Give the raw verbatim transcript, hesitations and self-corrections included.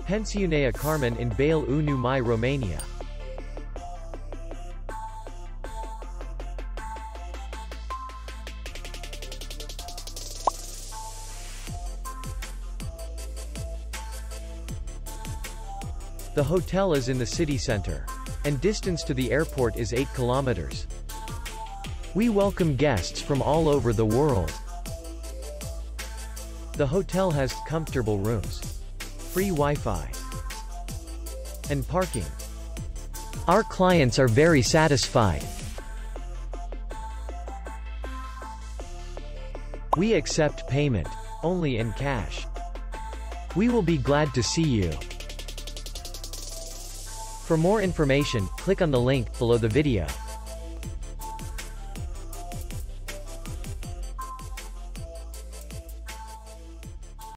Pensiunea Carmen in Baile Unu Mai, Romania. The hotel is in the city center, and distance to the airport is eight kilometers. We welcome guests from all over the world. The hotel has comfortable rooms, free Wi-Fi, and parking. Our clients are very satisfied. We accept payment only in cash. We will be glad to see you. For more information, click on the link below the video.